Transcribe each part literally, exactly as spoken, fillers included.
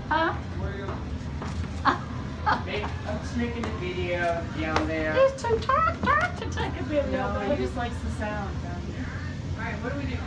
Huh? Where are you? Make, I'm just making a video down there. He's too tired, tired to take a video. No, baby. he just likes the sound down here. Alright, what do we do?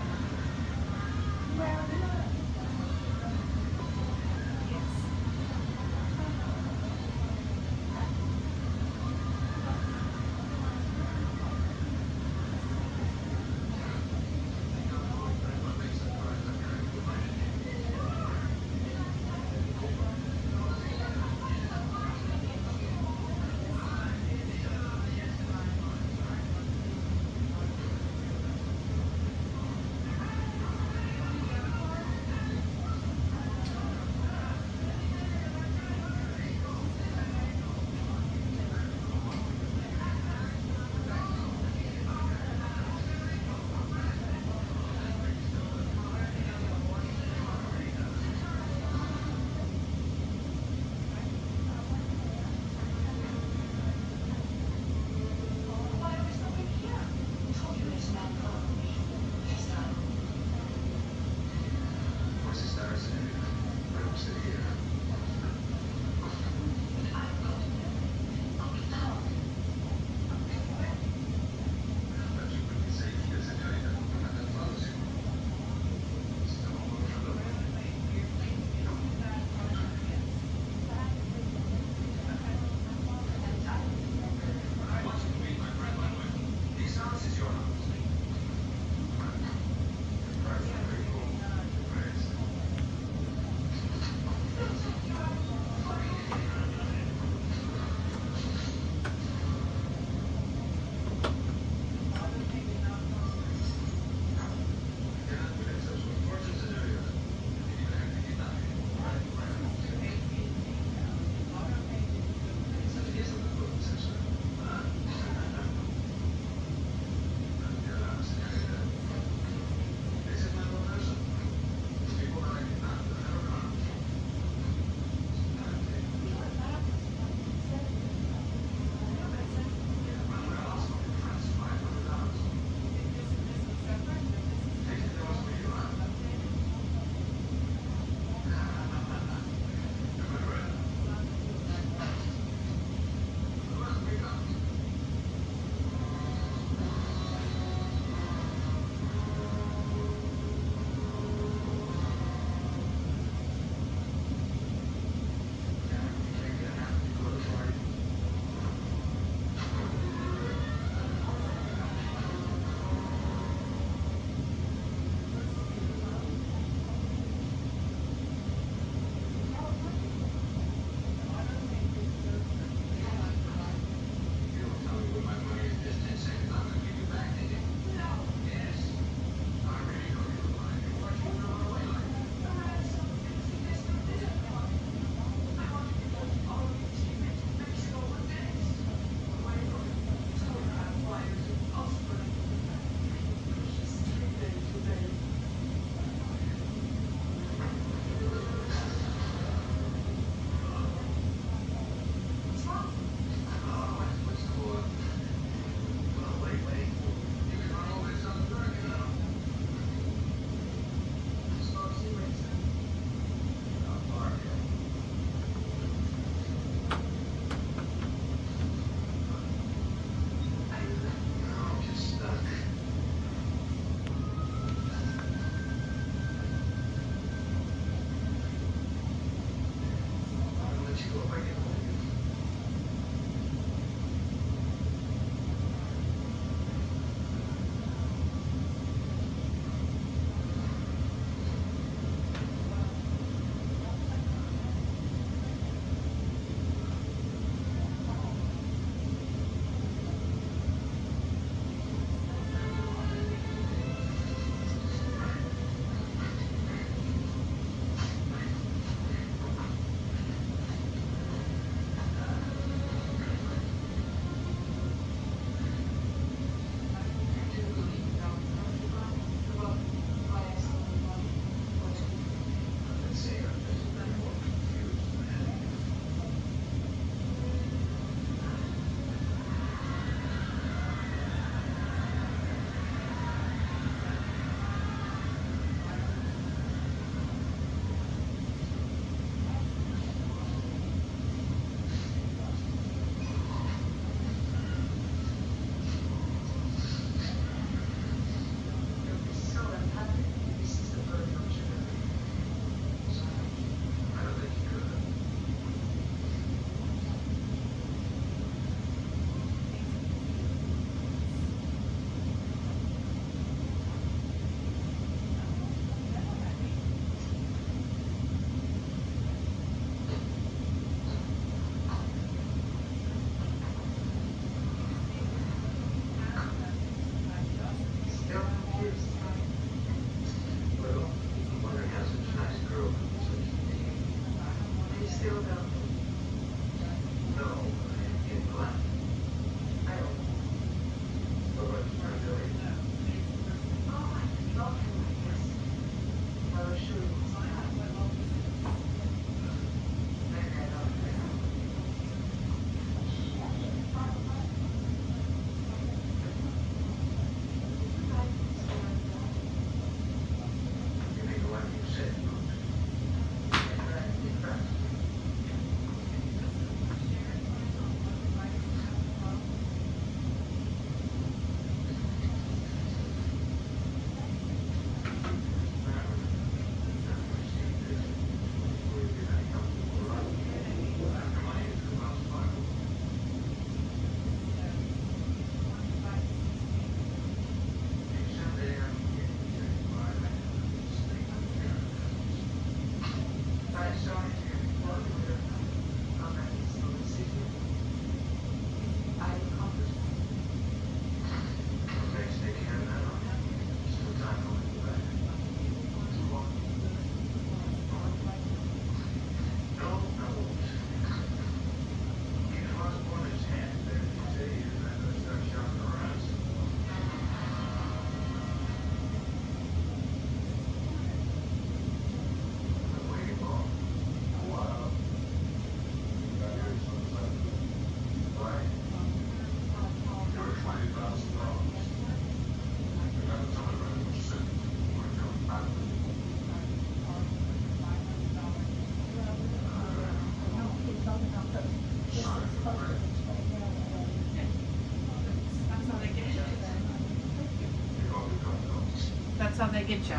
That's how they get you.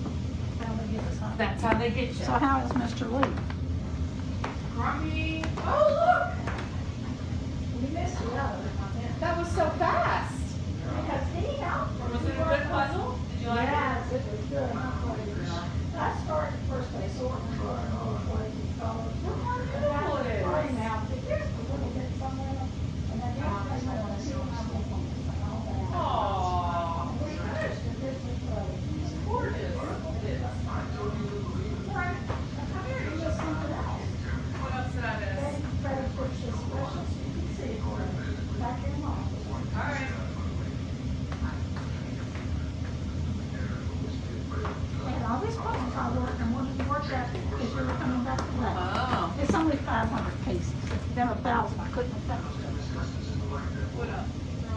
That's how they get you. So how is Mister Lee? Grumpy. Oh, We missed the other. look! That was so fast. Because he helped. Was it a good puzzle? Did you like Yes, it was good. I started first day sorting. Look how beautiful it is. Now, here's the little bit somewhere. And then the other thing I want to see how they want it and all that. it? Aww. We finished it. This is great. It's gorgeous. Right. Come here, you just something else. What else did I miss? Then Fred puts this special, so you can see it back in the office. All right. And all these puzzles I worked, and one of them worked out because you were coming back today. Oh. It's only five hundred pieces. If you done a thousand, I couldn't have finished it. What else?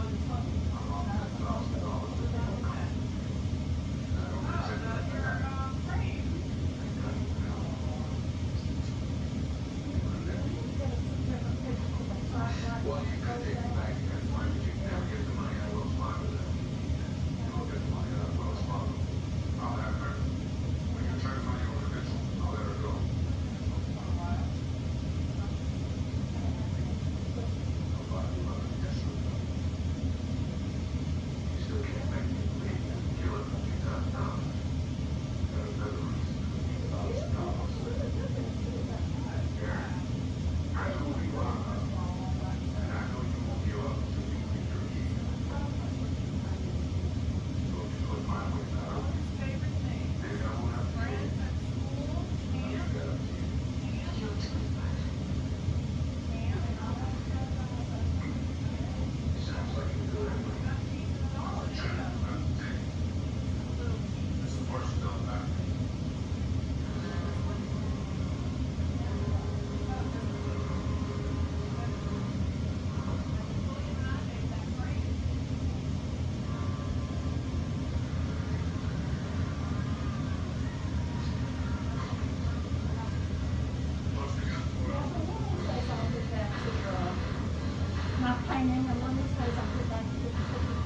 Not painting, and let me say something back to the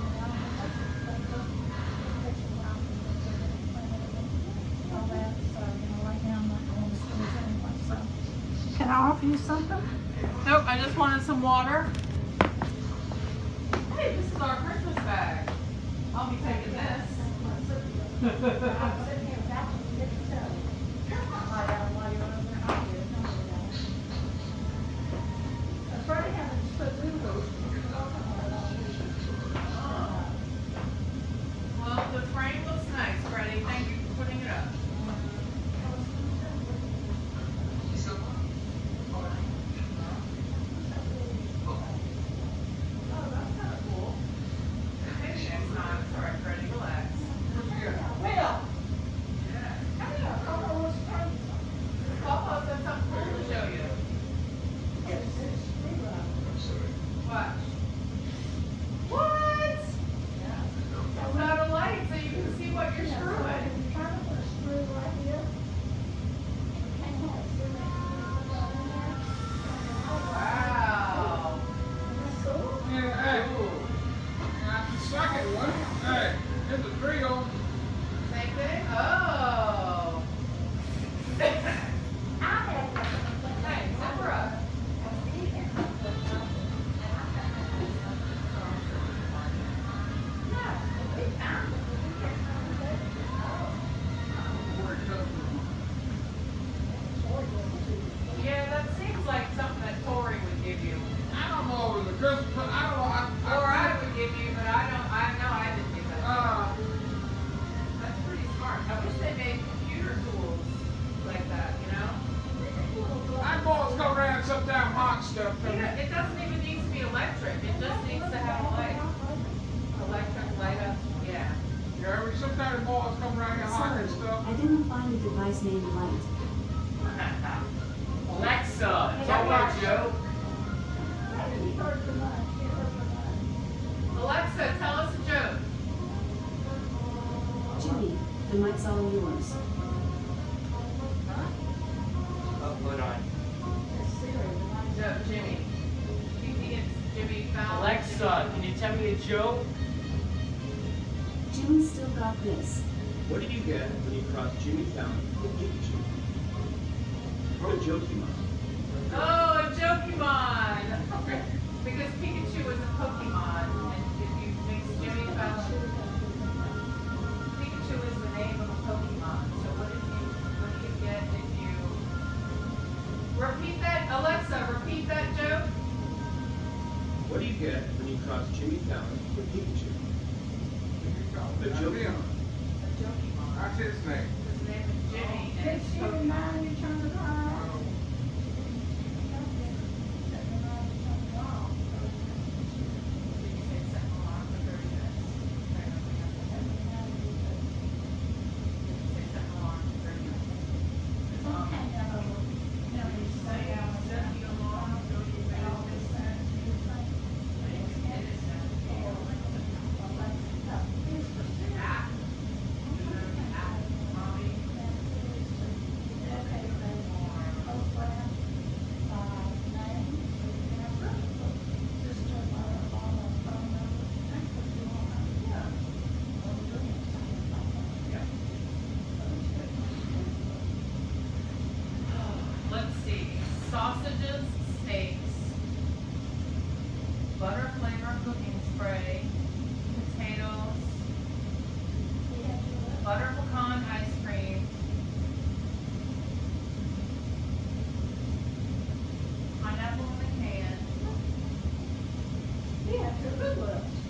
all that, so, you know, right now I'm not going to schools anyway, so. Can I offer you something? Nope, I just wanted some water. Hey, this is our Christmas bag. I'll be taking this. I'm sitting here, that's what you get to tell you. Lie down while you're over there, I'll do it, don't do that. That's right, I haven't put Lulu's. Well, the frame looks nice, Freddie. Thank you for putting it up. hot stuff You coming. know, it doesn't even need to be electric, it just needs to have a light. Electric light up, yeah. Yeah, I mean, sometimes the boys come around here hot Sorry, and stuff. I didn't find a device named Light. Alexa, tell me a joke. He heard the money, he heard the money. Alexa, tell us a joke. Jimmy, the mic's all yours. Oh, hold on. It's Siri, the money's. Joke, Jimmy. Do you think it's Jimmy Fallon? Alexa, can you tell me a joke? Jimmy still got this. What do you get when you cross Jimmy Fallon with Pikachu? A Jokemon. Oh, a Jokemon! Because Pikachu is a Pokemon, and if you mix Jimmy Fallon, Pikachu is the name of a Pokemon. So what did you, what do you get if you repeat that? Alexa, repeat that joke. What do you get when you cross Jimmy Fallon with Pikachu? The That's Jokemon. him. A Jokemon. That's his name. His name is Jimmy, and Did it's she Pokemon. remind you, turn it on? Did you say set an alarm for thirty minutes? Right, we have to set- Did you say set an alarm for thirty minutes? Um, Let's see, sausages, steaks, butter flavor cooking spray, potatoes, butter pecan ice cream, pineapple in a can, Yeah, it's a good one.